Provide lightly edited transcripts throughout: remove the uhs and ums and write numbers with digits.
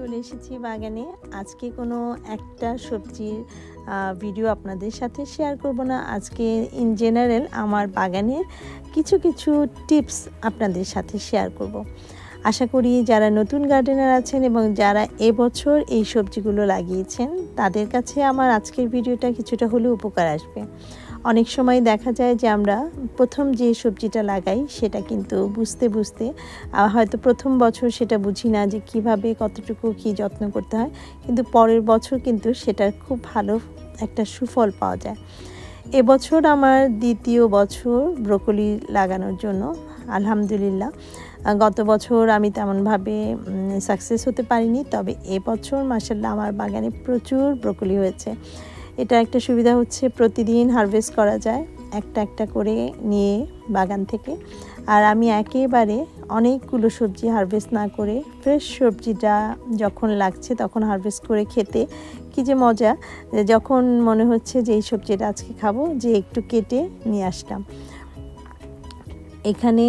চলে এসেছি বাগানে। আজকে কোনো একটা সবজির ভিডিও আপনাদের সাথে শেয়ার করব না। আজকে ইন জেনারেল আমার বাগানের কিছু টিপস আপনাদের সাথে শেয়ার করব। আশা করি যারা নতুন গার্ডেনার আছেন এবং যারা এবছর এই সবজিগুলো লাগিয়েছেন তাদের কাছে আমার আজকের ভিডিওটা কিছুটা হলেও উপকার আসবে। অনেক সময় দেখা যায় যে আমরা প্রথম যে সবজিটা লাগাই সেটা কিন্তু বুঝতে হয়তো প্রথম বছর সেটা বুঝি না যে কিভাবে কতটুকু কি যত্ন করতে হয়, কিন্তু পরের বছর কিন্তু সেটার খুব ভালো একটা সুফল পাওয়া যায়। এবছর আমার দ্বিতীয় বছর ব্রোকলি লাগানোর জন্য, আলহামদুলিল্লাহ। গত বছর আমি তেমনভাবে সাকসেস হতে পারিনি, তবে এবছর মাশাআল্লাহ আমার বাগানে প্রচুর ব্রোকলি হয়েছে। এটা একটা সুবিধা হচ্ছে প্রতিদিন হারভেস্ট করা যায় একটা করে নিয়ে বাগান থেকে। আর আমি একেবারে অনেকগুলো সবজি হারভেস্ট না করে ফ্রেশ সবজিটা যখন লাগছে তখন হারভেস্ট করে খেতে কি যে মজা, যখন মনে হচ্ছে যে এই সবজিটা আজকে খাবো যে একটু কেটে নিয়ে আসলাম। এখানে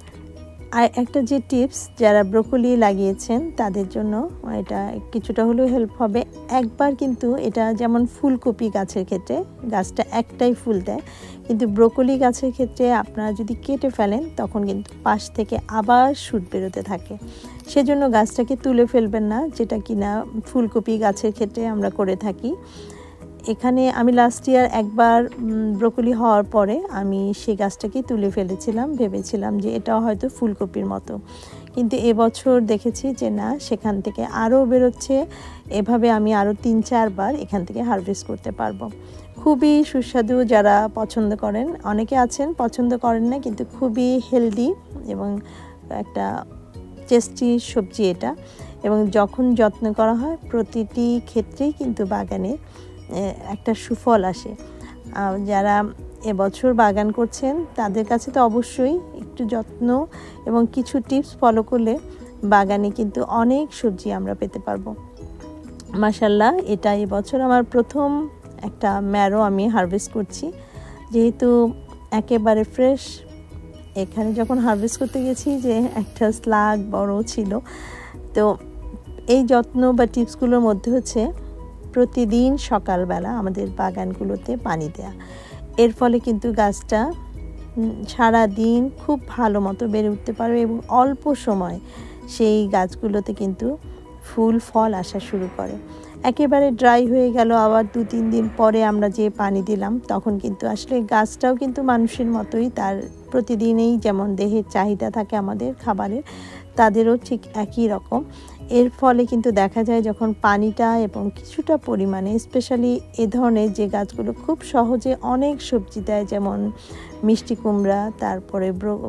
আর একটা যে টিপস, যারা ব্রোকলি লাগিয়েছেন তাদের জন্য এটা কিছুটা হলেও হেল্প হবে। একবার কিন্তু এটা যেমন ফুলকপি গাছের ক্ষেত্রে গাছটা একটাই ফুল দেয়, কিন্তু ব্রোকলি গাছের ক্ষেত্রে আপনারা যদি কেটে ফেলেন তখন কিন্তু পাশ থেকে আবার শুট বেরোতে থাকে। সেজন্য গাছটাকে তুলে ফেলবেন না, যেটা কিনা ফুলকপি গাছের ক্ষেত্রে আমরা করে থাকি। এখানে আমি লাস্ট ইয়ার একবার ব্রোকলি হওয়ার পরে আমি সেই গাছটাকে তুলে ফেলেছিলাম, ভেবেছিলাম যে এটা হয়তো ফুলকপির মতো, কিন্তু এবছর দেখেছি যে না, সেখান থেকে আরও বেরোচ্ছে। এভাবে আমি আরও 3-4 বার এখান থেকে হারভেস্ট করতে পারবো। খুবই সুস্বাদু, যারা পছন্দ করেন, অনেকে আছেন পছন্দ করেন না, কিন্তু খুবই হেলদি এবং একটা টেস্টি সবজি এটা। এবং যখন যত্ন করা হয় প্রতিটি ক্ষেত্রেই কিন্তু বাগানে একটা সুফল আসে। যারা এবছর বাগান করছেন তাদের কাছে তো অবশ্যই একটু যত্ন এবং কিছু টিপস ফলো করলে বাগানে কিন্তু অনেক সবজি আমরা পেতে পারবো। মাশাআল্লাহ, এটা এবছর আমার প্রথম একটা ম্যারো আমি হারভেস্ট করছি, যেহেতু একেবারে ফ্রেশ। এখানে যখন হারভেস্ট করতে গেছি যে একটা স্লাগ বড় ছিল। তো এই যত্ন বা টিপসগুলোর মধ্যে হচ্ছে প্রতিদিন সকালবেলা আমাদের বাগানগুলোতে পানি দেয়া। এর ফলে কিন্তু গাছটা সারা দিন খুব ভালো মতো বেড়ে উঠতে পারবে এবং অল্প সময় সেই গাছগুলোতে কিন্তু ফুল ফল আসা শুরু করে। একেবারে ড্রাই হয়ে গেল আবার 2-3 দিন পরে আমরা যে পানি দিলাম, তখন কিন্তু আসলে গাছটাও কিন্তু মানুষের মতোই, তার প্রতিদিনই যেমন দেহের চাহিদা থাকে আমাদের খাবারের, তাদেরও ঠিক একই রকম। এর ফলে কিন্তু দেখা যায় যখন পানিটা এবং কিছুটা পরিমাণে, স্পেশালি এ ধরনের যে গাছগুলো খুব সহজে অনেক সবজি দেয়, যেমন মিষ্টি কুমড়া, তারপরে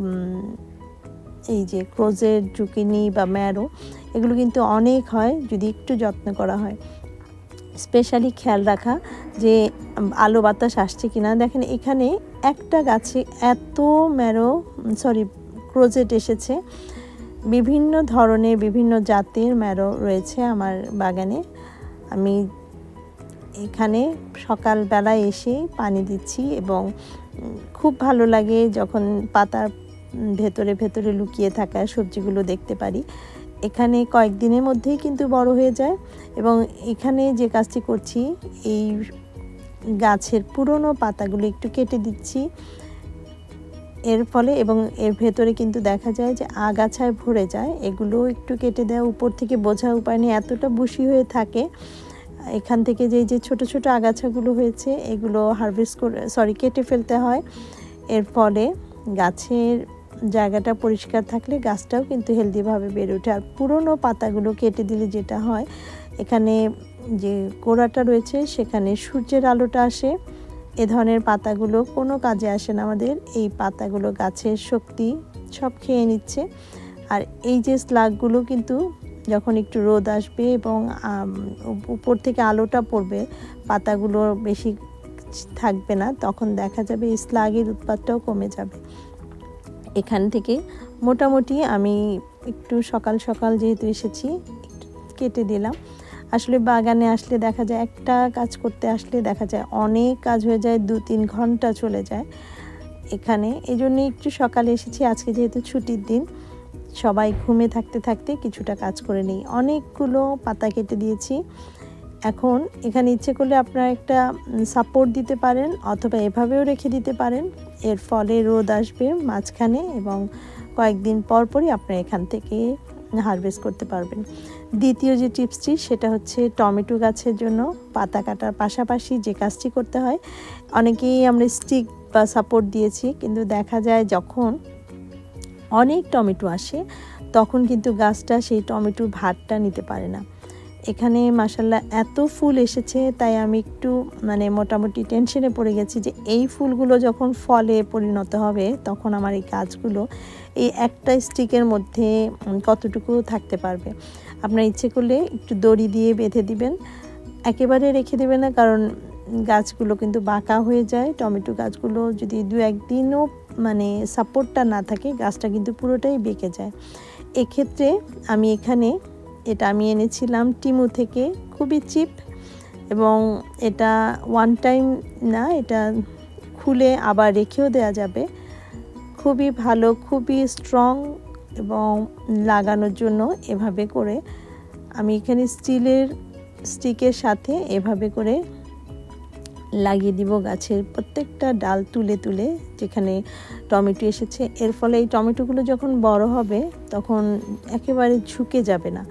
এই যে ক্রোজের জুকিনি বা ম্যারো, এগুলো কিন্তু অনেক হয় যদি একটু যত্ন করা হয়। স্পেশালি খেয়াল রাখা যে আলো বাতাস আসছে কিনা। দেখেন এখানে একটা গাছে এত ক্রোজেট এসেছে। বিভিন্ন ধরনের বিভিন্ন জাতের ম্যারো রয়েছে আমার বাগানে। আমি এখানে সকালবেলা এসে পানি দিচ্ছি এবং খুব ভালো লাগে যখন পাতার ভেতরে লুকিয়ে থাকা সবজিগুলো দেখতে পারি। এখানে কয়েকদিনের মধ্যেই কিন্তু বড় হয়ে যায়। এবং এখানে যে কাজটি করছি, এই গাছের পুরনো পাতাগুলো একটু কেটে দিচ্ছি এর ফলে, এবং এর ভেতরে কিন্তু দেখা যায় যে আগাছায় ভরে যায়, এগুলো একটু কেটে দেওয়া। উপর থেকে বোঝা উপায় নেই, এতটা বুশি হয়ে থাকে। এখান থেকে যে ছোট আগাছাগুলো হয়েছে এগুলো কেটে ফেলতে হয়। এর ফলে গাছের জায়গাটা পরিষ্কার থাকলে গাছটাও কিন্তু হেলদিভাবে বেড়ে ওঠে। আর পুরনো পাতাগুলো কেটে দিলে যেটা হয়, এখানে যে গোড়াটা রয়েছে সেখানে সূর্যের আলোটা আসে। এ ধরনের পাতাগুলো কোনো কাজে আসে না আমাদের, এই পাতাগুলো গাছের শক্তি সব খেয়ে নিচ্ছে। আর এই যে স্লাগগুলো কিন্তু যখন একটু রোদ আসবে এবং উপর থেকে আলোটা পড়বে, পাতাগুলো বেশি থাকবে না, তখন দেখা যাবে এই স্লাগের উৎপাতটাও কমে যাবে। এখান থেকে মোটামুটি আমি একটু সকাল যেহেতু এসেছি একটু কেটে দিলাম। আসলে বাগানে আসলে দেখা যায় একটা কাজ করতে আসলে দেখা যায় অনেক কাজ হয়ে যায়, 2-3 ঘন্টা চলে যায় এখানে। এই জন্য একটু সকালে এসেছি, আজকে যেহেতু ছুটির দিন। সবাই ঘুমে থাকতে থাকতে কিছুটা কাজ করে নিই। অনেকগুলো পাতা কেটে দিয়েছি। এখন এখানে ইচ্ছে করলে আপনারা একটা সাপোর্ট দিতে পারেন অথবা এভাবেও রেখে দিতে পারেন। এর ফলে রোদ আসবে মাঝখানে এবং কয়েকদিন পর পরই আপনারা এখান থেকে হারভেস্ট করতে পারবেন। দ্বিতীয় যে টিপসটি সেটা হচ্ছে টমেটো গাছের জন্য পাতা কাটার পাশাপাশি যে কাজটি করতে হয়, অনেকেই আমরা স্টিক বা সাপোর্ট দিয়েছি, কিন্তু দেখা যায় যখন অনেক টমেটো আসে তখন কিন্তু গাছটা সেই টমেটোর ভারটা নিতে পারে না। এখানে মাশাআল্লাহ এত ফুল এসেছে, তাই আমি একটু মোটামুটি টেনশনে পড়ে গেছি যে এই ফুলগুলো যখন ফলে পরিণত হবে তখন আমার এই গাছগুলো এই একটা স্টিকের মধ্যে কতটুকু থাকতে পারবে। আপনার ইচ্ছে করলে একটু দড়ি দিয়ে বেঁধে দিবেন, একেবারে রেখে দেবেন না, কারণ গাছগুলো কিন্তু বাঁকা হয়ে যায়। টমেটো গাছগুলো যদি 2-1 দিনও সাপোর্টটা না থাকে গাছটা কিন্তু পুরোটাই বেঁকে যায়। এক্ষেত্রে আমি এখানে আমি এনেছিলাম টিমু থেকে, খুবই চিপ এবং এটা ওয়ান টাইম না, এটা খুলে আবার রেখেও দেওয়া যাবে। খুবই ভালো, খুবই স্ট্রং এবং লাগানোর জন্য এভাবে করে আমি এখানে স্টিলের স্টিকের সাথে এভাবে করে লাগিয়ে দিব গাছের প্রত্যেকটা ডাল তুলে তুলে যেখানে টমেটো এসেছে। এর ফলে এই টমেটোগুলো যখন বড় হবে তখন একেবারে ঝুঁকে যাবে না।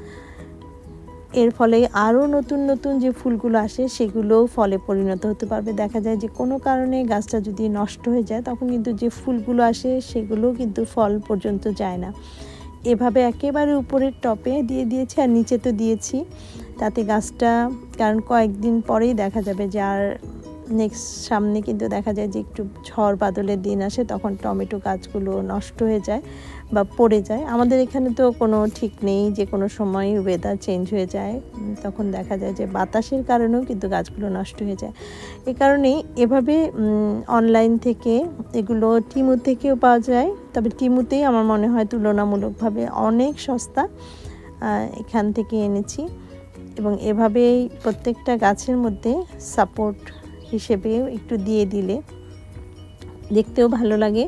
এর ফলে আরও নতুন নতুন যে ফুলগুলো আসে সেগুলো ফলে পরিণত হতে পারবে। দেখা যায় যে কোনো কারণে গাছটা যদি নষ্ট হয়ে যায় তখন কিন্তু যে ফুলগুলো আসে সেগুলো কিন্তু ফল পর্যন্ত যায় না। এভাবে একেবারে উপরের টপে দিয়ে দিয়েছি আর নিচে তো দিয়েছি, তাতে গাছটা, কারণ কয়েকদিন পরেই দেখা যাবে যে আর নেক্সট সামনে কিন্তু দেখা যায় যে একটু ঝড় বাদলের দিন আসে, তখন টমেটো গাছগুলো নষ্ট হয়ে যায় বা পড়ে যায়। আমাদের এখানে তো কোনো ঠিক নেই, যে কোনো সময় ওয়েদার চেঞ্জ হয়ে যায়, তখন দেখা যায় যে বাতাসের কারণেও কিন্তু গাছগুলো নষ্ট হয়ে যায়। এ কারণেই এভাবে অনলাইন থেকে এগুলো টিমু থেকেও পাওয়া যায়, তবে টিমুতেই আমার মনে হয় তুলনামূলকভাবে অনেক সস্তা, এখান থেকে এনেছি। এবং এভাবেই প্রত্যেকটা গাছের মধ্যে সাপোর্ট হিসেবে একটু দিয়ে দিলে দেখতেও ভালো লাগে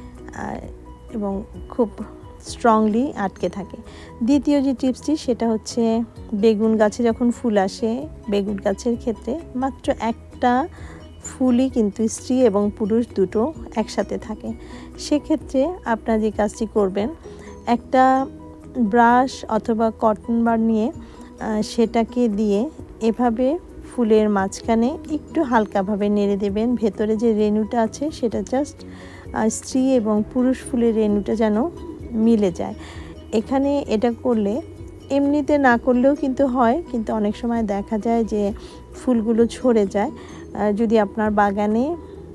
এবং খুব স্ট্রংলি আটকে থাকে। দ্বিতীয় যে টিপসটি সেটা হচ্ছে বেগুন গাছে যখন ফুল আসে, বেগুন গাছের ক্ষেত্রে মাত্র একটা ফুলই কিন্তু স্ত্রী এবং পুরুষ দুটো একসাথে থাকে। সেক্ষেত্রে আপনারা যে কাজটি করবেন, একটা ব্রাশ অথবা কটন বার নিয়ে সেটাকে দিয়ে এভাবে ফুলের মাঝখানে একটু হালকাভাবে নেড়ে দেবেন। ভেতরে যে রেণুটা আছে সেটা জাস্ট স্ত্রী এবং পুরুষ ফুলের রেণুটা যেন মিলে যায়। এখানে এটা করলে, এমনিতে না করলেও কিন্তু হয়, কিন্তু অনেক সময় দেখা যায় যে ফুলগুলো ঝরে যায়। যদি আপনার বাগানে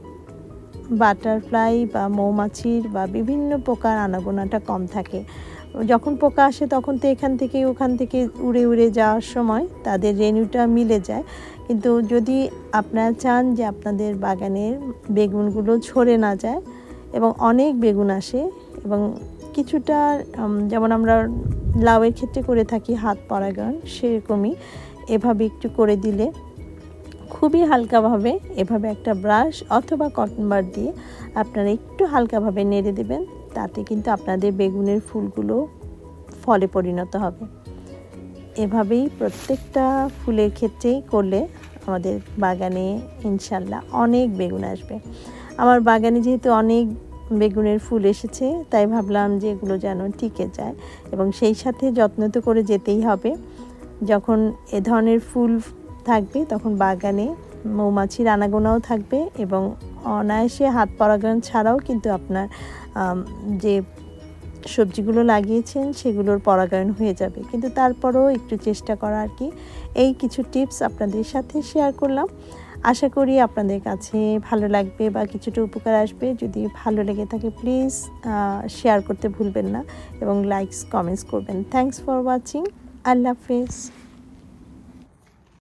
বাটারফ্লাই বা মৌমাছির বা বিভিন্ন পোকার আনাগোনাটা কম থাকে, যখন পোকা আসে তখন তো এখান থেকে ওখান থেকে উড়ে উড়ে যাওয়ার সময় তাদের রেণুটা মিলে যায়। কিন্তু যদি আপনারা চান যে আপনাদের বাগানের বেগুনগুলো ঝরে না যায় এবং অনেক বেগুন আসে, এবং কিছুটা যেমন আমরা লাউয়ের ক্ষেত্রে করে থাকি হাত পরাগায়ন, সেরকমই এভাবে একটু করে দিলে খুবই হালকাভাবে এভাবে একটা ব্রাশ অথবা কটন বার দিয়ে আপনারা একটু হালকাভাবে নেড়ে দেবেন, তাতে কিন্তু আপনাদের বেগুনের ফুলগুলো ফলে পরিণত হবে। এভাবেই প্রত্যেকটা ফুলের ক্ষেত্রেই করলে আমাদের বাগানে ইনশাল্লাহ অনেক বেগুন আসবে। আমার বাগানে যেহেতু অনেক বেগুনের ফুল এসেছে, তাই ভাবলাম যে এগুলো যেন টিকে যায় এবং সেই সাথে যত্ন তো করে যেতেই হবে। যখন এ ধরনের ফুল থাকবে তখন বাগানে মৌমাছির আনাগোনাও থাকবে এবং অনায়াসে হাত পরাগায়ন ছাড়াও কিন্তু আপনার যে সবজিগুলো লাগিয়েছেন সেগুলোর পরাগায়ন হয়ে যাবে। কিন্তু তারপরেও একটু চেষ্টা করা আর কি। এই কিছু টিপস আপনাদের সাথে শেয়ার করলাম, আশা করি আপনাদের কাছে ভালো লাগবে বা কিছুটা উপকার আসবে। যদি ভালো লেগে থাকে প্লিজ শেয়ার করতে ভুলবেন না এবং লাইকস কমেন্টস করবেন। Thanks for watching. আল্লাহ হাফেজ।